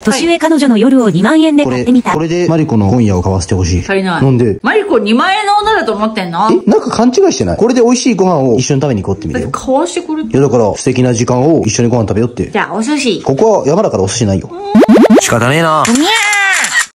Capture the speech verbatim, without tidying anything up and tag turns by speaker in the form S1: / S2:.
S1: 年上彼女の夜をにまんえんで買ってみた。
S2: これでマリコの今夜を買わせてほしい。
S3: 足りない。
S2: なんで？
S3: マリコにまんえんの女だと思ってんの？
S2: え、なんか勘違いしてない？これで美味しいご飯を一緒に食べに行こうってみるよ。
S3: 買わしてくれ。
S2: いやだから素敵な時間を一緒にご飯食べようって。
S3: じゃあお寿司。
S2: ここは山だからお寿司ないよ。
S4: 仕方ねえな。
S3: にゃー